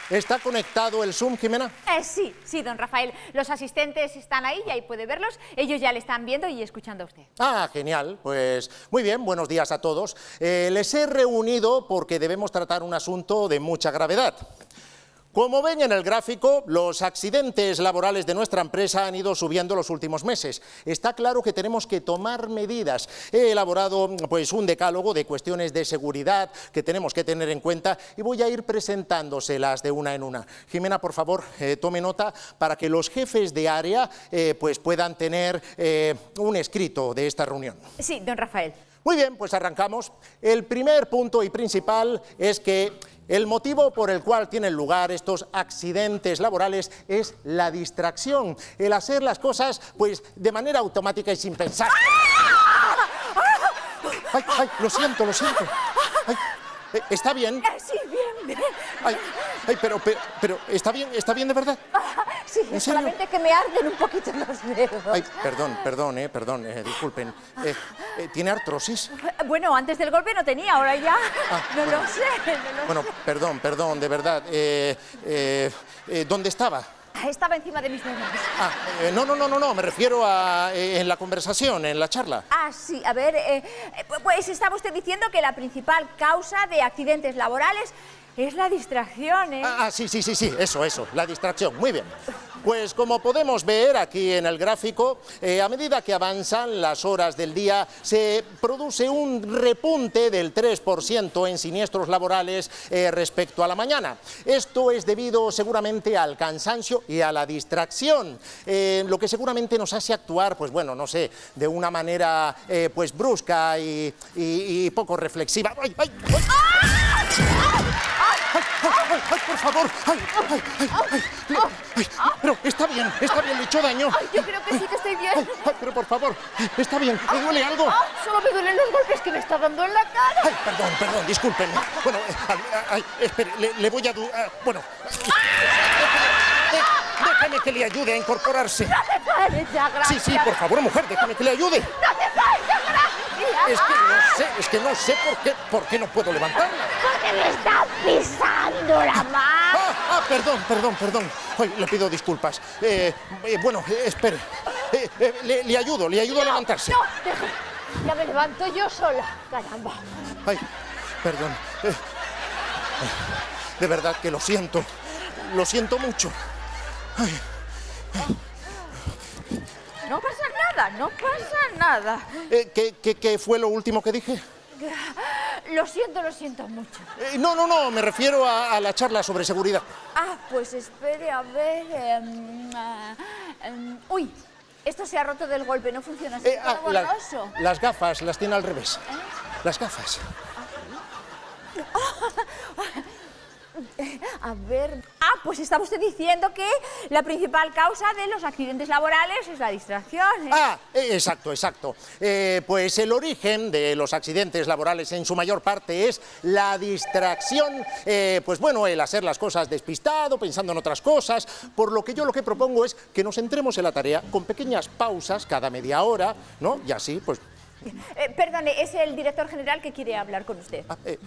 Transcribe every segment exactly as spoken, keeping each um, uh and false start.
¿Está conectado el Zoom, Jimena? Eh, sí, sí, don Rafael. Los asistentes están ahí y ahí puede verlos. Ellos ya le están viendo y escuchando a usted. Ah, genial. Pues muy bien, buenos días a todos. Eh, les he reunido porque debemos tratar un asunto de mucha gravedad. Como ven en el gráfico, los accidentes laborales de nuestra empresa han ido subiendo los últimos meses. Está claro que tenemos que tomar medidas. He elaborado pues, un decálogo de cuestiones de seguridad que tenemos que tener en cuenta y voy a ir presentándoselas de una en una. Jimena, por favor, eh, tome nota para que los jefes de área eh, pues, puedan tener eh, un escrito de esta reunión. Sí, don Rafael. Muy bien, pues arrancamos. El primer punto y principal es que el motivo por el cual tienen lugar estos accidentes laborales es la distracción, el hacer las cosas pues de manera automática y sin pensar. Ay, ay, lo siento, lo siento. Ay, ¿está bien? Sí, bien, bien. Ay, ay, pero, pero, pero, ¿está bien? ¿Está bien de verdad? Sí, solamente que me arden un poquito los dedos. Ay, perdón, perdón, eh, perdón, eh, disculpen. Eh, eh, ¿Tiene artrosis? Bueno, antes del golpe no tenía, ahora ya Ah, no bueno. lo sé. No lo Bueno, sé. perdón, perdón, de verdad. Eh, eh, eh, ¿Dónde estaba? Estaba encima de mis dedos. Ah, eh, no, no, no, no, no, me refiero a eh, en la conversación, en la charla. Ah, sí, a ver, eh, eh, pues estaba usted diciendo que la principal causa de accidentes laborales es la distracción, ¿eh? Ah, ah, sí, sí, sí, sí, eso, eso, la distracción, muy bien. Pues como podemos ver aquí en el gráfico, eh, a medida que avanzan las horas del día, se produce un repunte del tres por ciento en siniestros laborales eh, respecto a la mañana. Esto es debido seguramente al cansancio y a la distracción, eh, lo que seguramente nos hace actuar, pues bueno, no sé, de una manera eh, pues brusca y, y, y poco reflexiva. ¡Ay, ay, ay! ¡Ay, ay, ay, por favor! ¡Ay, ay, ay, ay! ay, ay pero está bien, está bien, le he hecho daño. Ay, yo creo que sí que estoy bien. Ay, ay, pero por favor, está bien, ¿le duele algo? Ah, solo me duelen los golpes que me está dando en la cara. Ay, perdón, perdón, discúlpenme. Bueno, eh, ay, ay, espere, le, le voy a... du- ah, bueno... Déjame que le ayude a incorporarse. No te pares ya, gracias. Sí, sí, por favor, mujer, déjame que le ayude. No te pares ya, gracias. Es que no sé, es que no sé por qué, por qué no puedo levantarme. Porque me estás pisando la mano. Ah, ah, perdón, perdón, perdón. Ay, le pido disculpas. Eh, eh, bueno, eh, espere. Eh, eh, le, le ayudo, le ayudo a levantarse. No, deja. Ya me levanto yo sola, caramba. Ay, perdón. Eh, de verdad que lo siento. Lo siento mucho. Ay. No pasa nada, no pasa nada. Eh, ¿qué, qué, ¿Qué fue lo último que dije? Lo siento, lo siento mucho. Eh, no, no, no, me refiero a, a la charla sobre seguridad. Ah, pues espere, a ver... em, ah, em, uy, esto se ha roto del golpe, no funciona así. Eh, ah, todo la- borroso. las gafas las tiene al revés. Las gafas. A ver... Ah, pues estaba usted diciendo que la principal causa de los accidentes laborales es la distracción, ¿eh? Ah, eh, exacto, exacto. Eh, pues el origen de los accidentes laborales en su mayor parte es la distracción, eh, pues bueno, el hacer las cosas despistado, pensando en otras cosas, por lo que yo lo que propongo es que nos centremos en la tarea con pequeñas pausas cada media hora, ¿no? Y así, pues... Eh, perdone, es el director general que quiere hablar con usted. ah, eh.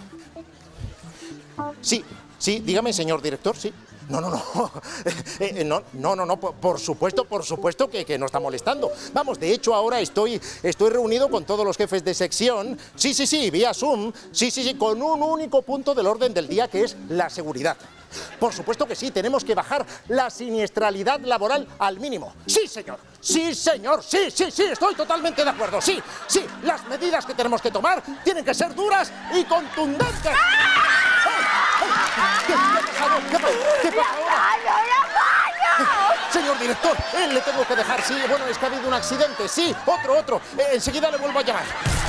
Sí, sí, dígame, señor director, sí. No, no, no, Eh, eh, no, no, no, no, por, por supuesto, por supuesto que, que no está molestando. Vamos, de hecho ahora estoy, estoy reunido con todos los jefes de sección, sí, sí, sí, vía Zoom, sí, sí, sí, con un único punto del orden del día que es la seguridad. Por supuesto que sí, tenemos que bajar la siniestralidad laboral al mínimo. Sí, señor, sí, señor, sí, sí, sí, estoy totalmente de acuerdo, sí, sí, las medidas que tenemos que tomar tienen que ser duras y contundentes. ¿Qué, qué ha pasado? ¿Qué, pa- qué pasa ahora? ¡La mano! Señor director, eh, le tengo que dejar, sí, bueno, es que ha habido un accidente, sí, otro, otro, eh, enseguida le vuelvo a llamar.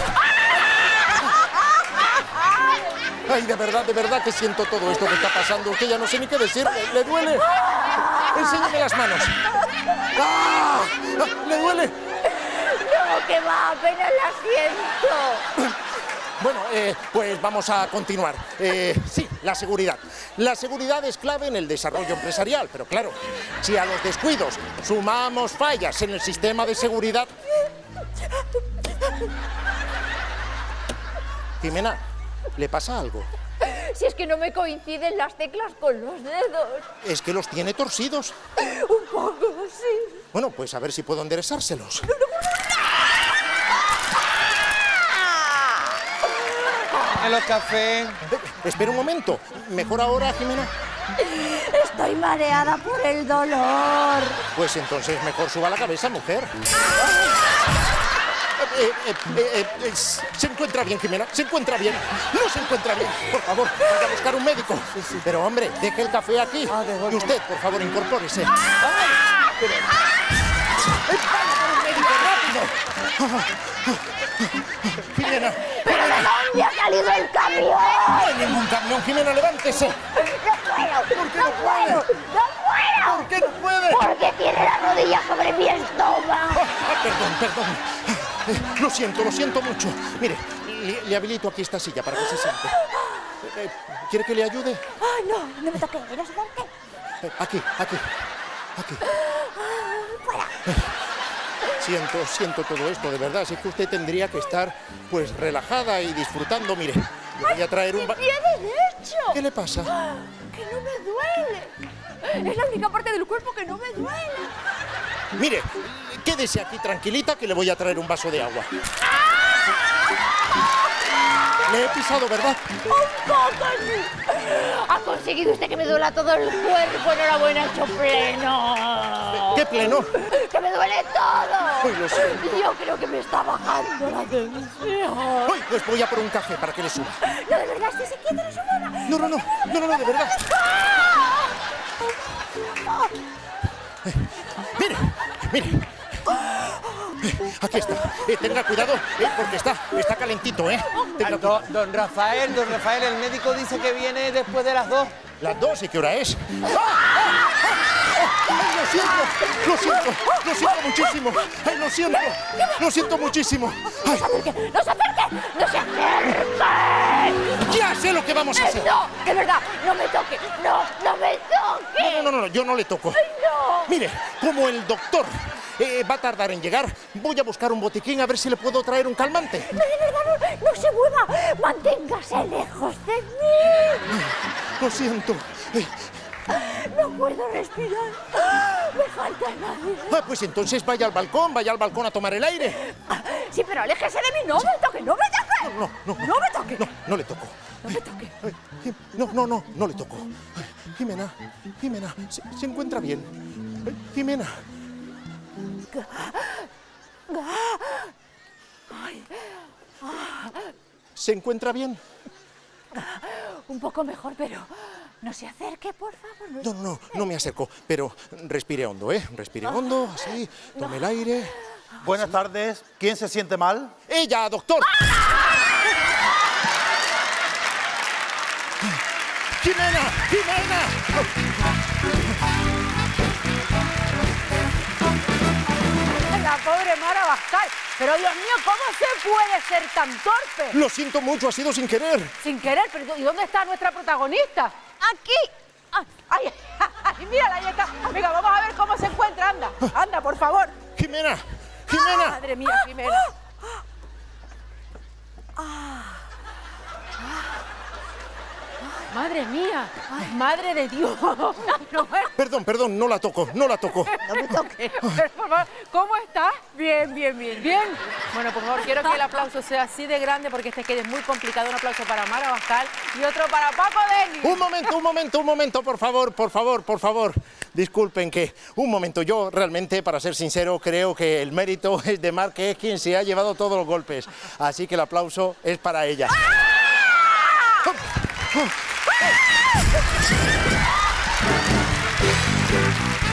Ay, de verdad, de verdad que siento todo esto que está pasando, que ya no sé ni qué decir, ¿le, le duele? Enséñame las manos. ¡Ah! ¡Ah! ¿Le duele? No, que va, apenas la siento. Bueno, eh, pues vamos a continuar. Eh, sí, la seguridad. La seguridad es clave en el desarrollo empresarial, pero claro, si a los descuidos sumamos fallas en el sistema de seguridad... Jimena, ¿le pasa algo? Si es que no me coinciden las teclas con los dedos. Es que los tiene torcidos. Un poco, sí. Bueno, pues a ver si puedo enderezárselos. En los cafés. Eh, espera un momento. ¿Mejor ahora, Jimena? Estoy mareada por el dolor. Pues entonces mejor suba la cabeza, mujer. Eh, eh, eh, eh, se encuentra bien, Jimena, se encuentra bien. No se encuentra bien. Por favor, vaya a buscar un médico. Pero, hombre, deje el café aquí. Y usted, por favor, incorpórese. Pero... ¡Eh, vaya por un médico, rápido! Jimena. ¿Pero de dónde ha salido el camión? No hay ningún camión, Jimena, levántese. ¡No puedo! ¿Por qué ¡No no puede? puedo! ¡No puedo! ¿Por qué no puede? Porque tiene la rodilla sobre mi estómago. Ah, perdón, perdón. Eh, lo siento, lo siento mucho. Mire, le, le habilito aquí esta silla para que se siente. Eh, ¿Quiere que le ayude? Ay, no, no me toque, no se toque. Eh, aquí, aquí, aquí. Eh, siento, siento todo esto, de verdad. Así que usted tendría que estar, pues, relajada y disfrutando. Mire, le voy a traer un... ¡Mi ba- pie derecho! ¿Qué le pasa? ¡Que no me duele! Es la única parte del cuerpo que no me duele. Mire, quédese aquí tranquilita que le voy a traer un vaso de agua. Le he pisado, ¿verdad? ¡Un poco, sí! Ha conseguido usted que me duela todo el cuerpo. Enhorabuena, hecho pleno. ¿Qué pleno? ¡Que me duele todo! Ay, lo siento. Yo creo que me está bajando la tensión. Ay, pues voy a por un café para que le suba. No, de verdad, estése quieto, no se mueva. No, no, no, no, no, no, de verdad. Eh, mire, mire. Eh, aquí está. Eh, tenga cuidado, eh, porque está, está calentito, ¿eh? Tenga cu- Don, don Rafael, don Rafael, el médico dice que viene después de las dos. Las dos, ¿y qué hora es? ¡Ah! ¡Ah! ¡Ah! ¡Ay, lo siento! ¡Lo siento! ¡Lo siento muchísimo! ¡Ay, lo siento! ¡Lo siento muchísimo! ¡Ay! ¡No se acerque! ¡No se acerque! ¡Ya sé lo que vamos a Eh, hacer! no, de verdad, no me toque. No, no me toque. No, no, no, no, yo no le toco. No. Mire, como el doctor eh, va a tardar en llegar, voy a buscar un botiquín a ver si le puedo traer un calmante. No, de verdad, no, no se mueva. Manténgase lejos de mí. Lo siento. Eh, No puedo respirar. Me falta el aire. ah, pues entonces vaya al balcón, vaya al balcón a tomar el aire. Sí, pero aléjese de mí. No me toque, no me toque. No, no, No me toque. no, no le toco. No me toque. Ay, Jim- no, no, no, no le toco. Ay, Jimena, Jimena, se, se encuentra bien. Ay, Jimena. ¿Se encuentra bien? Un poco mejor, pero no se acerque, por favor. No. No, no, no, no me acerco, pero respire hondo, ¿eh? Respire hondo, así, tome el aire. Buenas tardes. ¿Quién se siente mal? ¡Ella, doctor! ¡Jimena! ¡Jimena! La pobre Mara Bascal. Pero Dios mío, ¿cómo se puede ser tan torpe? Lo siento mucho, ha sido sin querer. Sin querer, pero ¿y dónde está nuestra protagonista? Aquí. Ah, Ay, ay, mírala, ahí está. Venga, vamos a ver cómo se encuentra. Anda, anda, por favor. ¡Jimena! ¡Jimena! Madre mía, Jimena. Madre mía, madre de Dios. No, eh, Perdón, perdón, no la toco, no la toco. no me toques. Pero, por favor, ¿cómo estás? Bien, bien, bien. Bien. Bueno, por favor, quiero que el aplauso sea así de grande porque este que es muy complicado. Un aplauso para Mara Bascal y otro para Paco Denis. Un momento, un momento, un momento, por favor, por favor, por favor. Disculpen que, un momento, yo realmente, para ser sincero, creo que el mérito es de Mar, que es quien se ha llevado todos los golpes. Así que el aplauso es para ella. ¡Ah!